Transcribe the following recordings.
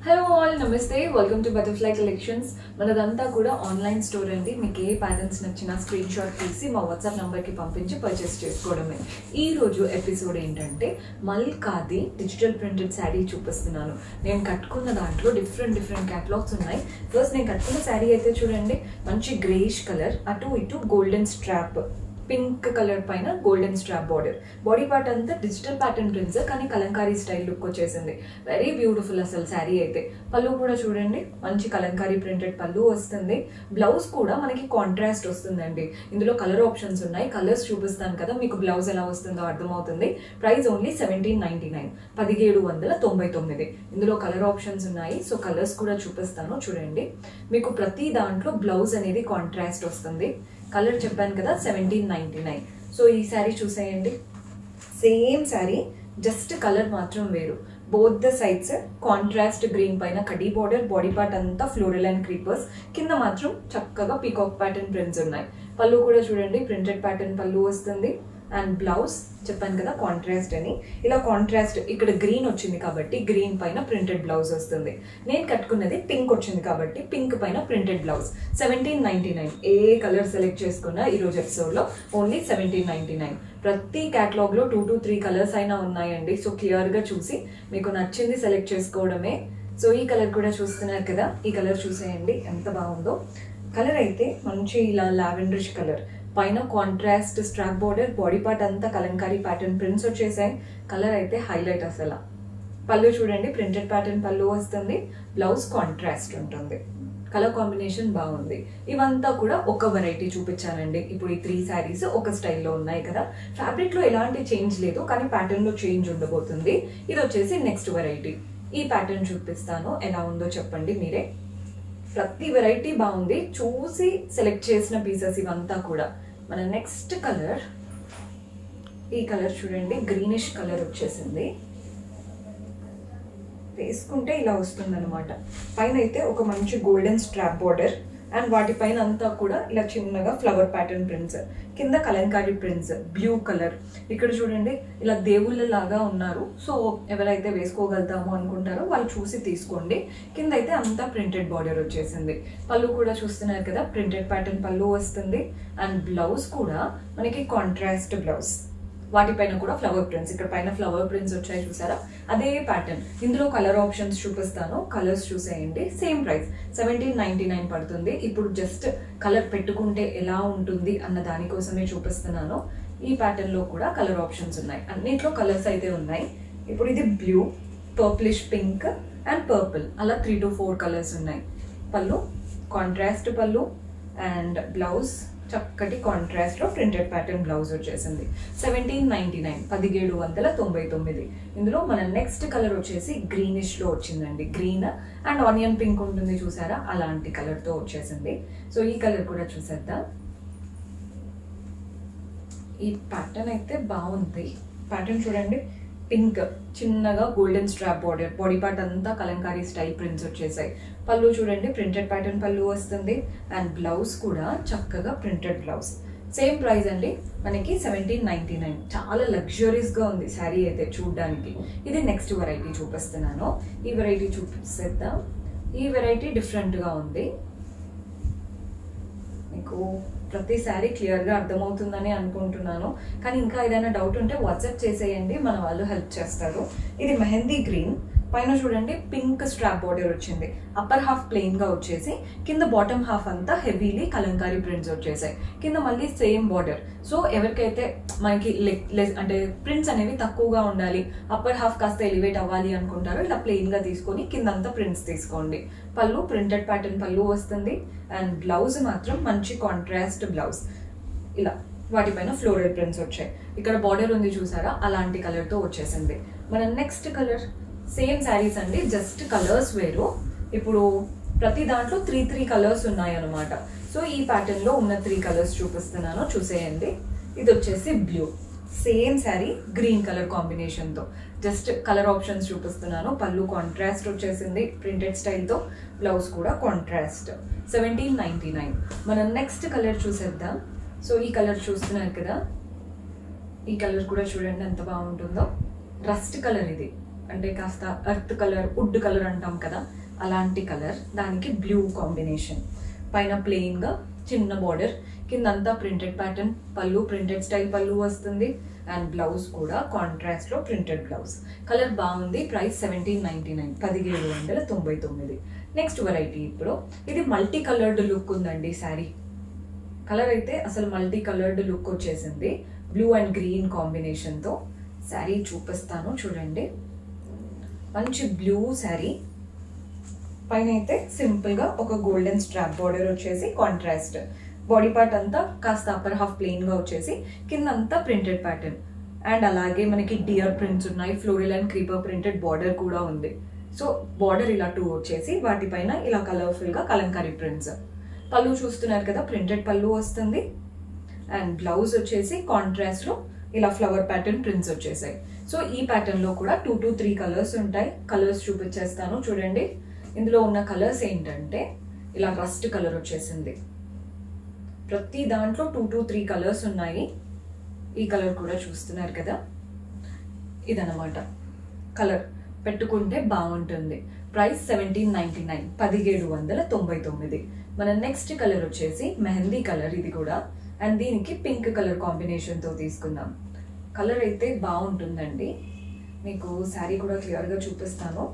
Hello all namaste welcome to butterfly collections మనదంతా కూడా online store అండి మీకు ఏ ప్యాటర్న్స్ నచ్చినా స్క్రీన్ షాట్ తీసి మా వాట్సాప్ నంబర్కి పంపించి పర్చేస్ చేసుకోవడమే ఈ రోజు ఎపిసోడ్ ఏంటంటే మల్కాది డిజిటల్ ప్రింటెడ్ శారీ చూపిస్తున్నాను నేను కట్టుకున్న దాంట్లో డిఫరెంట్ క్యాటలాగ్స్ ఉన్నాయి ఫస్ట్ నేను కట్టుకున్న శారీ అయితే చూడండి మంచి గ్రేష్ కలర్ అటు ఇటు గోల్డెన్ స్ట్రాప్ పింక్ కలర్ పైన గోల్డెన్ స్ట్రాప్ బాడీ పార్ట్ అంతా డిజిటల్ ప్యాటర్న్ ప్రింట్స్ కానీ కలంకారీ స్టైల్ లుక్ వచ్చేసింది వెరీ బ్యూటిఫుల్ అసలు శారీ అయితే పళ్ళు కూడా చూడండి మంచి కలంకారీ ప్రింటెడ్ పళ్ళు వస్తుంది బ్లౌజ్ కూడా మనకి కాంట్రాస్ట్ వస్తుందండి ఇందులో కలర్ ఆప్షన్స్ ఉన్నాయి కలర్స్ చూపిస్తాను కదా మీకు బ్లౌజ్ ఎలా వస్తుందో అర్థమవుతుంది ప్రైస్ ఓన్లీ 1799 ఇందులో కలర్ ఆప్షన్స్ ఉన్నాయి సో కలర్స్ కూడా చూపిస్తాను చూడండి మీకు ప్రతి దాంట్లో బ్లౌజ్ అనేది కాంట్రాస్ట్ వస్తుంది కలర్ చెప్పాను కదా 1799 సో ఈ శారీ చూసేయండి సేమ్ శారీ జస్ట్ కలర్ మాత్రం వేరు both the sides contrast green పైన కడీ బార్డర్ బాడీ పార్ట్ అంతా ఫ్లోరల్ అండ్ క్రీపర్స్ కింద మాత్రం చక్కగా పీకాక్ ప్యాటర్న్ ప్రింట్స్ ఉన్నాయి పళ్ళు కూడా చూడండి ప్రింటెడ్ ప్యాటర్న్ పళ్ళు వస్తుంది అండ్ బ్లౌజ్ చెప్పాను కదా కాంట్రాస్ట్ అని ఇలా కాంట్రాస్ట్ ఇక్కడ గ్రీన్ వచ్చింది కాబట్టి గ్రీన్ పైన ప్రింటెడ్ బ్లౌజ్ వస్తుంది నేను కట్టుకున్నది పింక్ వచ్చింది కాబట్టి పింక్ పైన ప్రింటెడ్ బ్లౌజ్ 1799 ఏ కలర్ సెలెక్ట్ చేసుకున్నా ఈరోజు ఎపిసోడ్లో ఓన్లీ 1799 ప్రతి క్యాటలాగ్లో 2 to 3 కలర్స్ అయినా ఉన్నాయండి సో క్లియర్గా చూసి మీకు నచ్చింది సెలెక్ట్ చేసుకోవడమే సో ఈ కలర్ కూడా చూస్తున్నారు కదా ఈ కలర్ చూసేయండి ఎంత బాగుందో కలర్ అయితే మంచి ఇలా లావెండరిష్ కలర్ పైన contrast strap border body part అంతా కలంకారీ ప్యాటర్న్ ప్రింట్స్ వచ్చేసాయి కలర్ అయితే హైలైట్ అసలు పళ్ళు చూడండి ప్రింటెడ్ ప్యాటర్న్ పళ్ళు వస్తుంది బ్లౌజ్ కాంట్రాస్ట్ ఉంటుంది కలర్ కాంబినేషన్ బాగుంది ఇవంతా కూడా ఒక వెరైటీ చూపించానండి ఇప్పుడు ఈ 3 శారీస్ ఒక స్టైల్లో ఉన్నాయి కదా ఫ్యాబ్రిక్లో ఎలాంటి చేంజ్ లేదు కానీ ప్యాటర్న్లో చేంజ్ ఉండబోతుంది ఇది వచ్చేసి నెక్స్ట్ వెరైటీ ఈ ప్యాటర్న్ చూపిస్తాను ఎలా ఉందో చెప్పండి మీరే ప్రతి వెరైటీ బాగుంది చూసి సెలెక్ట్ చేసిన పీసెస్ ఇవంతా కూడా మన నెక్స్ట్ కలర్ ఈ కలర్ చూడండి గ్రీనిష్ కలర్ వచ్చేసింది వేసుకుంటే ఇలా వస్తుంది అనమాట పైన అయితే ఒక మంచి గోల్డెన్ స్ట్రాప్ బార్డర్ అండ్ వాటిపైన అంతా కూడా ఇలా చిన్నగా ఫ్లవర్ ప్యాటర్న్ ప్రింట్స్ కింద కలంకారీ ప్రింట్స్ బ్లూ కలర్ ఇక్కడ చూడండి ఇలా దేవుళ్ళ లాగా ఉన్నారు సో ఎవరైతే వేసుకోగలుగుతామో అనుకుంటారో వాళ్ళు చూసి తీసుకోండి కింద అయితే అంతా ప్రింటెడ్ బార్డర్ వచ్చేసింది పళ్ళు కూడా చూస్తున్నారు కదా ప్రింటెడ్ ప్యాటర్న్ పళ్ళు వస్తుంది అండ్ బ్లౌజ్ కూడా మనకి కాంట్రాస్ట్ బ్లౌజ్ వాటిపైన కూడా ఫ్లవర్ ప్రింట్స్ ఇక్కడ పైన ఫ్లవర్ ప్రింట్స్ వచ్చాయి చూసారా అదే ప్యాటర్న్ ఇందులో కలర్ ఆప్షన్స్ చూపిస్తాను కలర్స్ చూసేయండి సేమ్ ప్రైస్ 1799 పడుతుంది ఇప్పుడు జస్ట్ కలర్ పెట్టుకుంటే ఎలా ఉంటుంది అన్న దానికోసమే చూపిస్తున్నాను ఈ ప్యాటర్న్ లో కూడా కలర్ ఆప్షన్స్ ఉన్నాయి అన్నిట్లో కలర్స్ అయితే ఉన్నాయి ఇప్పుడు ఇది blue purplish pink and purple అలా 3 to 4 కలర్స్ ఉన్నాయి pallu contrast pallu and blouse చక్కటి కాంట్రాస్ట్ లో ప్రింటెడ్ ప్యాటర్న్ బ్లౌజ్ వచ్చేసింది 1799 ఇందులో మన నెక్స్ట్ కలర్ వచ్చేసి గ్రీనిష్ లో వచ్చిందండి గ్రీన్ అండ్ ఆనియన్ పింక్ ఉంటుంది చూసారా అలాంటి కలర్ తో వచ్చేసింది సో ఈ కలర్ కూడా చూసేద్దాం ఈ ప్యాటర్న్ అయితే బాగుంది ప్యాటర్న్ చూడండి పింక్ చిన్నగా golden strap border body part అంతా కలంకారీ స్టైల్ ప్రింట్స్ వచ్చేసాయి పళ్ళు చూడండి ప్రింటెడ్ ప్యాటర్న్ పళ్ళు వస్తుంది అండ్ బ్లౌజ్ కూడా చక్కగా ప్రింటెడ్ బ్లౌజ్ సేమ్ ప్రైస్ అండి మనకి 1799 చాలా లగ్జరీస్గా ఉంది శారీ అయితే చూడడానికి ఇది నెక్స్ట్ వెరైటీ చూపిస్తున్నాను ఈ వెరైటీ చూపిస్తేద్దాం ఈ వెరైటీ డిఫరెంట్గా ఉంది మీకు ప్రతి శారీ క్లియర్గా అర్థమవుతుందని అనుకుంటున్నాను కానీ ఇంకా ఏదైనా డౌట్ ఉంటే వాట్సాప్ చేసేయండి మన వాళ్ళు హెల్ప్ చేస్తారు ఇది మెహందీ గ్రీన్ పైన చూడండి పింక్ స్ట్రాప్ బార్డర్ వచ్చింది అప్పర్ హాఫ్ ప్లెయిన్ గా వచ్చేసి కింద బాటమ్ హాఫ్ అంతా హెవీలీ కలంకారీ ప్రింట్స్ వచ్చేసాయి కింద మళ్ళీ సేమ్ బార్డర్ సో ఎవరికైతే మనకి అంటే ప్రింట్స్ అనేవి తక్కువగా ఉండాలి అప్పర్ హాఫ్ కాస్త ఎలివేట్ అవ్వాలి అనుకుంటారో ఇలా ప్లెయిన్ గా తీసుకొని కిందంతా ప్రింట్స్ తీసుకోండి పళ్ళు ప్రింటెడ్ ప్యాటర్న్ పళ్ళు వస్తుంది అండ్ బ్లౌజ్ మాత్రం మంచి కాంట్రాస్ట్ బ్లౌజ్ ఇలా వాటిపైన ఫ్లోరల్ ప్రింట్స్ వచ్చాయి ఇక్కడ బార్డర్ ఉంది చూసారా అలాంటి కలర్ తో వచ్చేసింది మన నెక్స్ట్ కలర్ సేమ్ శారీస్ అండి జస్ట్ కలర్స్ వేరు ఇప్పుడు ప్రతి దాంట్లో 3 కలర్స్ ఉన్నాయి అనమాట సో ఈ ప్యాటర్న్ లో ఉన్న 3 కలర్స్ చూపిస్తున్నాను చూసేయండి ఇది వచ్చేసి blue same sari green colour combination తో జస్ట్ కలర్ ఆప్షన్స్ చూపిస్తున్నాను పళ్ళు కాంట్రాస్ట్ వచ్చేసింది ప్రింటెడ్ స్టైల్ తో బ్లౌజ్ కూడా కాంట్రాస్ట్ 1799 మనం నెక్స్ట్ కలర్ చూసేద్దాం సో ఈ కలర్ చూస్తున్నారు కదా ఈ కలర్ కూడా చూడండి ఎంత బాగుంటుందో రస్ట్ కలర్ ఇది అంటే కాస్త ఎర్త్ కలర్, వుడ్ కలర్ అంటాం కదా, అలాంటి కలర్. దానికి బ్లూ కాంబినేషన్. పైన ప్లెయిన్గా చిన్న బార్డర్, కిందంతా printed pattern. Pallu printed style pallu వస్తుంది. అండ్ బ్లౌజ్ కూడా కాంట్రాస్ట్లో ప్రింటెడ్ బ్లౌజ్. కలర్ బాగుంది. ప్రైస్ 1799, 1799. నెక్స్ట్ వెరైటీ ఇప్పుడు ఇది మల్టీ కలర్డ్ లుక్ ఉందండి శారీ. కలర్ అయితే అసలు మల్టీ కలర్డ్ లుక్ వచ్చేసింది. బ్లూ అండ్ గ్రీన్ కాంబినేషన్తో శారీ చూపిస్తాను చూడండి. మంచి బ్లూ శారీ. పైన అయితే సింపుల్గా ఒక గోల్డెన్ స్ట్రాప్ బార్డర్ వచ్చేసి కాంట్రాస్ట్. బాడీ పార్ట్ అంతా కాస్త అప్పర్ హాఫ్ ప్లెయిన్గా వచ్చేసి కింద అంతా ప్రింటెడ్ ప్యాటర్న్. అండ్ అలాగే మనకి డియర్ ప్రింట్స్ ఉన్నాయి. Floral and creeper printed border కూడా ఉంది. సో బార్డర్ ఇలా 2 వచ్చేసి వాటిపైన ఇలా కలర్ఫుల్గా కలంకారీ ప్రింట్స్. పళ్ళు చూస్తున్నారు కదా, ప్రింటెడ్ పళ్ళు వస్తుంది. అండ్ బ్లౌజ్ వచ్చేసి కాంట్రాస్ట్లో ఇలా ఫ్లవర్ ప్యాటర్న్ ప్రింట్స్ వచ్చేసాయి. సో ఈ ప్యాటర్న్లో కూడా 2 to 3 కలర్స్ ఉంటాయి. కలర్స్ చూపించేస్తాను చూడండి. ఇందులో ఉన్న కలర్స్ ఏంటంటే ఇలా రస్ట్ కలర్ వచ్చేసింది. ప్రతి దాంట్లో 2 to 3 కలర్స్ ఉన్నాయి. ఈ కలర్ కూడా చూస్తున్నారు కదా, ఇదన్నమాట కలర్. పెట్టుకుంటే బాగుంటుంది. ప్రైస్ 1799, 1799. మన నెక్స్ట్ కలర్ వచ్చేసి మెహందీ కలర్. ఇది కూడా అండ్ దీనికి పింక్ కలర్ కాంబినేషన్తో తీసుకుందాం. కలర్ అయితే బాగుంటుందండి. మీకు శారీ కూడా క్లియర్గా చూపిస్తాను.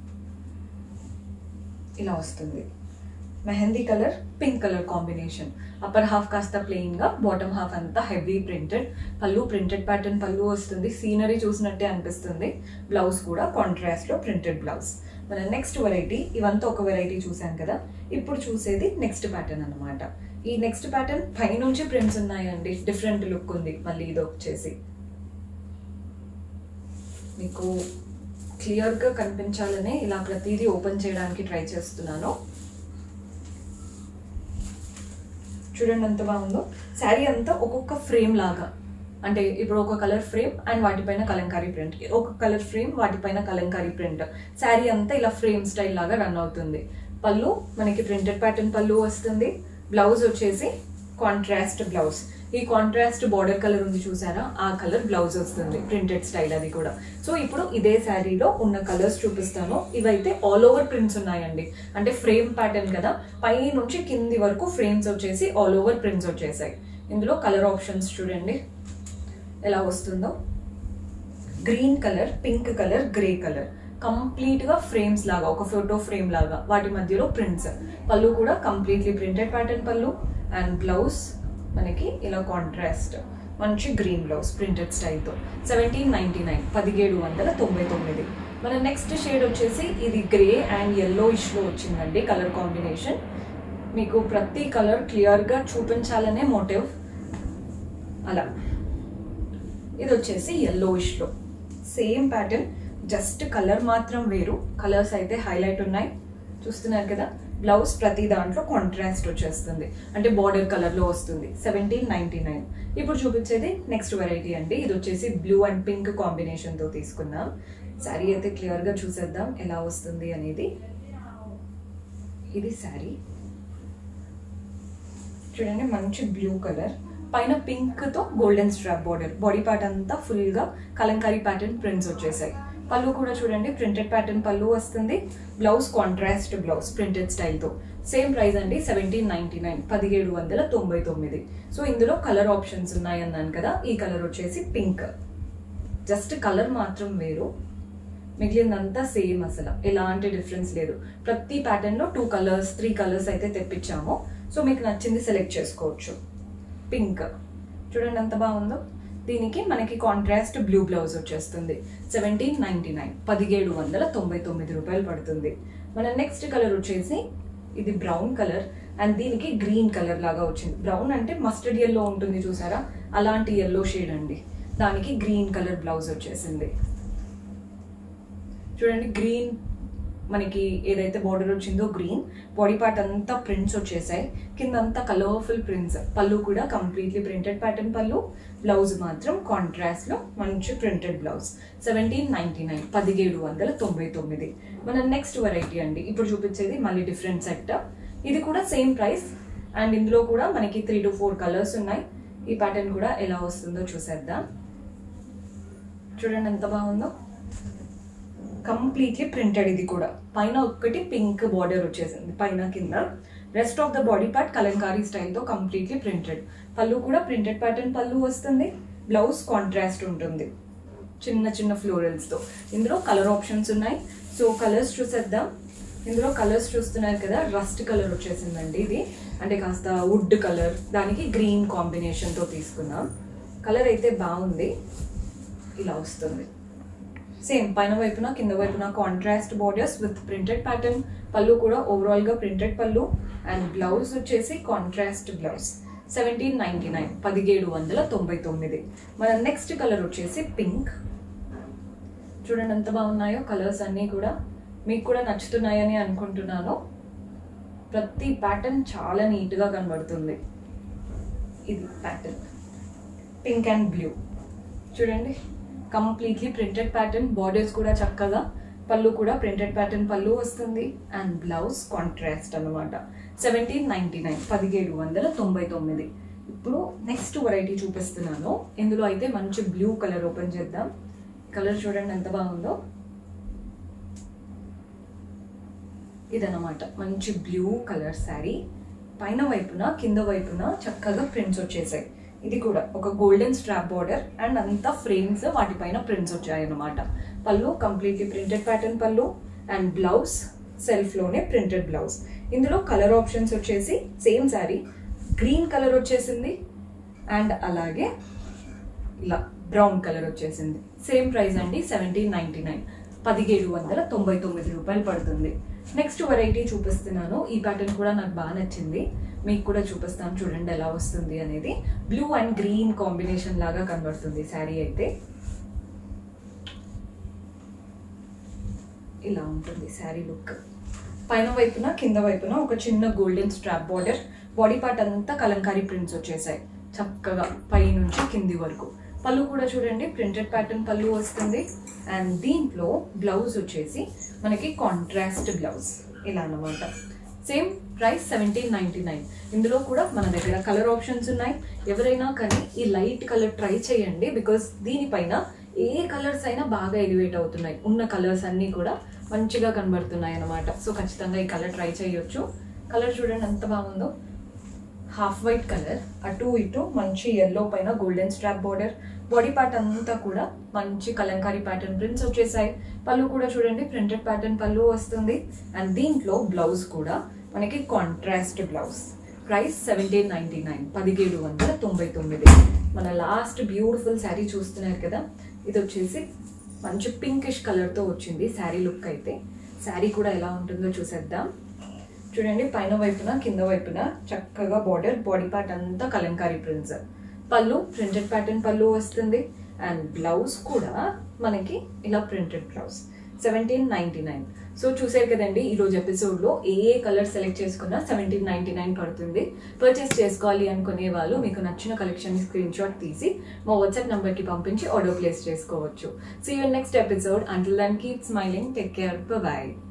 ఇలా వస్తుంది mehndi colour, pink colour combination. Upper half కాస్త ప్లెయిన్గా, బాటమ్ హాఫ్ అంతా heavy printed. Pallu printed pattern pallu వస్తుంది. సీనరీ చూసినట్టే అనిపిస్తుంది. బ్లౌజ్ కూడా కాంట్రాస్ట్లో ప్రింటెడ్ బ్లౌజ్. మన నెక్స్ట్ వెరైటీ, ఇవంతా ఒక వెరైటీ చూసాం కదా, ఇప్పుడు చూసేది నెక్స్ట్ ప్యాటర్న్ అనమాట. ఈ నెక్స్ట్ ప్యాటర్న్ పైనుంచి ప్రింట్స్ ఉన్నాయండి. డిఫరెంట్ లుక్ ఉంది. మళ్ళీ ఇది వచ్చేసి మీకు క్లియర్గా కనిపించాలనే ఇలా ప్రతిదీ ఓపెన్ చేయడానికి ట్రై చేస్తున్నాను. చూడండి ఎంత బాగుందో. శారీ అంతా ఒక్కొక్క ఫ్రేమ్ లాగా, అంటే ఇప్పుడు ఒక కలర్ ఫ్రేమ్ అండ్ వాటిపైన కలంకారీ ప్రింట్, ఒక కలర్ ఫ్రేమ్ వాటిపైన కలంకారీ ప్రింట్. శారీ అంతా ఇలా ఫ్రేమ్ స్టైల్ లాగా రన్ అవుతుంది. పళ్ళు మనకి ప్రింటెడ్ ప్యాటర్న్ పళ్ళు వస్తుంది. బ్లౌజ్ వచ్చేసి కాంట్రాస్ట్ బ్లౌజ్. ఈ కాంట్రాస్ట్ బార్డర్ కలర్ ఉంది చూసారా, ఆ కలర్ బ్లౌజ్ వస్తుంది. ప్రింటెడ్ స్టైల్ అది కూడా. సో ఇప్పుడు ఇదే శారీలో ఉన్న కలర్స్ చూపిస్తాను. ఇవైతే ఆల్ ఓవర్ ప్రింట్స్ ఉన్నాయండి. అంటే ఫ్రేమ్ ప్యాటర్న్ కదా, పై నుంచి కింది వరకు ఫ్రేమ్స్ వచ్చేసి ఆల్ ఓవర్ ప్రింట్స్ వచ్చేసాయి. ఇందులో కలర్ ఆప్షన్స్ చూడండి ఎలా వస్తుందో. Green colour, pink colour, grey colour. కంప్లీట్గా ఫ్రేమ్స్ లాగా, ఒక ఫోటో ఫ్రేమ్ లాగా, వాటి మధ్యలో ప్రింట్స్. పళ్ళు కూడా completely printed pattern pallu. And blouse మనకి ఇలా కాంట్రాస్ట్ మంచి గ్రీన్ బ్లౌజ్ ప్రింటెడ్ స్టైల్తో. 1799, 1799. మన నెక్స్ట్ షేడ్ వచ్చేసి ఇది గ్రే అండ్ ఎల్లో ఇష్లో వచ్చిందండి కలర్ కాంబినేషన్. మీకు ప్రతి కలర్ క్లియర్గా చూపించాలనే మోటివ్. అలా ఇది వచ్చేసి ఎల్లో ఇష్లో సేమ్ ప్యాటర్న్, జస్ట్ కలర్ మాత్రం వేరు. కలర్స్ అయితే హైలైట్ ఉన్నాయి చూస్తున్నారు కదా. బ్లౌజ్ ప్రతి దాంట్లో కాంట్రాస్ట్ వచ్చేస్తుంది, అంటే బార్డర్ కలర్లో వస్తుంది. 1799. ఇప్పుడు చూపించేది నెక్స్ట్ వెరైటీ అండి. ఇది వచ్చేసి బ్లూ అండ్ పింక్ కాంబినేషన్తో తీసుకున్నాం. శారీ అయితే క్లియర్గా చూసేద్దాం ఎలా వస్తుంది అనేది. ఇది శారీ చూడండి, మంచి బ్లూ కలర్, పైన పింక్తో golden strap border. Body part అంతా ఫుల్గా కలంకారీ ప్యాటర్న్ ప్రింట్స్ వచ్చేసాయి. పళ్ళు కూడా చూడండి ప్రింటెడ్ ప్యాటర్న్ పళ్ళు వస్తుంది. బ్లౌజ్ కాంట్రాస్ట్ బ్లౌజ్ ప్రింటెడ్ స్టైల్తో. సేమ్ ప్రైస్ అండి 1799, 1799. సో ఇందులో కలర్ ఆప్షన్స్ ఉన్నాయి అన్నాను కదా. ఈ కలర్ వచ్చేసి పింక్, జస్ట్ కలర్ మాత్రం వేరు, మిగిలిందంతా సేమ్. అసలు ఎలాంటి డిఫరెన్స్ లేదు. ప్రతి ప్యాటర్న్లో 2 కలర్స్ 3 కలర్స్ అయితే తెప్పించాము. సో మీకు నచ్చింది సెలెక్ట్ చేసుకోవచ్చు. పింక్ చూడండి ఎంత బాగుందో. దీనికి మనకి కాంట్రాస్ట్ బ్లూ బ్లౌజ్ వచ్చేస్తుంది. 1799, 1799 రూపాయలు పడుతుంది. మన నెక్స్ట్ కలర్ వచ్చేసి ఇది బ్రౌన్ కలర్ అండ్ దీనికి గ్రీన్ కలర్ లాగా వచ్చింది. బ్రౌన్ అంటే మస్టర్డ్ ఎల్లో ఉంటుంది చూసారా, అలాంటి ఎల్లో షేడ్ అండి. దానికి గ్రీన్ కలర్ బ్లౌజ్ వచ్చేసింది. చూడండి గ్రీన్ మనకి ఏదైతే బార్డర్ వచ్చిందో గ్రీన్, బాడీ పార్ట్ అంతా ప్రింట్స్ వచ్చేసాయి. కింద అంతా కలర్ఫుల్ ప్రింట్స్. పళ్ళు కూడా completely printed pattern pallu. Blouse మాత్రం కాంట్రాస్ట్లో మంచి ప్రింటెడ్ బ్లౌజ్. 1799, 1799. మన నెక్స్ట్ వెరైటీ అండి. ఇప్పుడు చూపించేది మళ్ళీ డిఫరెంట్ సెట్. ఇది కూడా సేమ్ ప్రైస్ అండ్ ఇందులో కూడా మనకి 3 to 4 కలర్స్ ఉన్నాయి. ఈ ప్యాటర్న్ కూడా ఎలా వస్తుందో చూసేద్దాం. చూడండి ఎంత బాగుందో. Completely printed. ఇది కూడా పైన ఒక్కటి పింక్ బార్డర్ వచ్చేసింది పైన కింద. Rest of the body part Kalamkari స్టైల్తో కంప్లీట్లీ ప్రింటెడ్. పళ్ళు కూడా ప్రింటెడ్ ప్యాటర్న్ పళ్ళు వస్తుంది. బ్లౌజ్ కాంట్రాస్ట్ ఉంటుంది చిన్న చిన్న ఫ్లోరల్స్తో. ఇందులో కలర్ ఆప్షన్స్ ఉన్నాయి. సో కలర్స్ చూసేద్దాం. ఇందులో కలర్స్ చూస్తున్నారు కదా, రస్ట్ కలర్ వచ్చేసిందండి. ఇది అంటే కాస్త వుడ్ కలర్, దానికి గ్రీన్ కాంబినేషన్తో తీసుకున్నాం. కలర్ అయితే బాగుంది. ఇలా వస్తుంది. సేమ్ పైన వైపున కింద వైపున contrast borders with printed pattern. Pallu కూడా ఓవరాల్గా ప్రింటెడ్ పళ్ళు. అండ్ బ్లౌజ్ వచ్చేసి కాంట్రాస్ట్ బ్లౌజ్. 1799, 1799. మన నెక్స్ట్ కలర్ వచ్చేసి పింక్. చూడండి ఎంత బాగున్నాయో కలర్స్ అన్నీ కూడా. మీకు కూడా నచ్చుతున్నాయని అనుకుంటున్నాను. ప్రతి ప్యాటర్న్ చాలా నీట్గా కనబడుతుంది. ఇది ప్యాటర్న్ పింక్ అండ్ బ్లూ. చూడండి కంప్లీట్లీ ప్రింటెడ్ ప్యాటర్న్. బార్డర్స్ కూడా చక్కగా. పళ్ళు కూడా ప్రింటెడ్ ప్యాటర్న్ పళ్ళు వస్తుంది. అండ్ బ్లౌజ్ కాంట్రాస్ట్ అనమాట. 1799, 1799. ఇప్పుడు నెక్స్ట్ వెరైటీ చూపిస్తున్నాను. ఇందులో అయితే మంచి బ్లూ కలర్ ఓపెన్ చేద్దాం. కలర్ చూడండి ఎంత బాగుందో. ఇదన్నమాట మంచి బ్లూ కలర్ శారీ. పైన వైపున కింద వైపున చక్కగా ప్రింట్స్ వచ్చేసాయి. ఇది కూడా ఒక గోల్డెన్ స్ట్రాప్ బార్డర్ అండ్ అంతా ఫ్రేమ్స్, వాటిపైన ప్రింట్స్ వచ్చాయి అన్నమాట. Pallu completely printed pattern pallu. And blouse సెల్ఫ్లోనే ప్రింటెడ్ బ్లౌజ్. ఇందులో కలర్ ఆప్షన్స్ వచ్చేసి సేమ్ శారీ గ్రీన్ కలర్ వచ్చేసింది. అండ్ అలాగే ఇలా బ్రౌన్ కలర్ వచ్చేసింది. సేమ్ ప్రైస్ అండి, 1799, 1799 రూపాయలు పడుతుంది. నెక్స్ట్ వెరైటీ చూపిస్తున్నాను. ఈ ప్యాటర్న్ కూడా నాకు బాగా నచ్చింది. మీకు కూడా చూపిస్తాను చూడండి ఎలా వస్తుంది అనేది. బ్లూ అండ్ గ్రీన్ కాంబినేషన్ లాగా కనబడుతుంది శారీ అయితే. ఇలా ఉంటుంది శారీ లుక్. పైన వైపున కింద వైపున ఒక చిన్న golden strap border. Body part అంతా కలంకారీ ప్రింట్స్ వచ్చేసాయి చక్కగా పై నుంచి కింది వరకు. పళ్ళు కూడా చూడండి ప్రింటెడ్ ప్యాటర్న్ పళ్ళు వస్తుంది. అండ్ దీంట్లో బ్లౌజ్ వచ్చేసి మనకి కాంట్రాస్ట్ బ్లౌజ్ ఇలా అన్నమాట. Same price 1799. ఇందులో కూడా మన దగ్గర కలర్ ఆప్షన్స్ ఉన్నాయి. ఎవరైనా కానీ ఈ లైట్ కలర్ ట్రై చేయండి. బికాస్ దీనిపైన ఏ కలర్స్ అయినా బాగా ఎలివేట్ అవుతున్నాయి. ఉన్న కలర్స్ అన్నీ కూడా మంచిగా కనబడుతున్నాయి అన్నమాట. సో ఖచ్చితంగా ఈ కలర్ ట్రై చేయొచ్చు. కలర్ చూడండి ఎంత బాగుందో. హాఫ్ వైట్ కలర్, అటు ఇటు మంచి ఎల్లో పైన golden strap border. Body part అంతా కూడా మంచి కలంకారీ ప్యాటర్న్ ప్రింట్స్ వచ్చేసాయి. పళ్ళు కూడా చూడండి ప్రింటెడ్ ప్యాటర్న్ పళ్ళు వస్తుంది. అండ్ దీంట్లో బ్లౌజ్ కూడా మనకి కాంట్రాస్ట్ బ్లౌజ్. ప్రైస్ 1799, 1799. మన లాస్ట్ బ్యూటిఫుల్ శారీ చూస్తున్నారు కదా, ఇది వచ్చేసి మంచి పింకిష్ కలర్తో వచ్చింది శారీ లుక్ అయితే. శారీ కూడా ఎలా ఉంటుందో చూసేద్దాం. చూడండి పైన వైపున కింద వైపున చక్కగా బార్డర్, బాడీ పార్ట్ అంతా Kalamkari prints. Pallu printed pattern pallu వస్తుంది. అండ్ బ్లౌజ్ కూడా మనకి ఇలా ప్రింటెడ్ బ్లౌజ్. 1799. సో చూసారు కదండి ఈరోజు ఎపిసోడ్లో ఏ కలర్ సెలెక్ట్ చేసుకున్నా 1799 పడుతుంది. పర్చేస్ చేసుకోవాలి అనుకునే వాళ్ళు మీకు నచ్చిన కలెక్షన్ స్క్రీన్ షాట్ తీసి మా వాట్సాప్ నెంబర్కి పంపించి ఆర్డర్ ప్లేస్ చేసుకోవచ్చు. See you next episode. Until then keep smiling. Take care. By.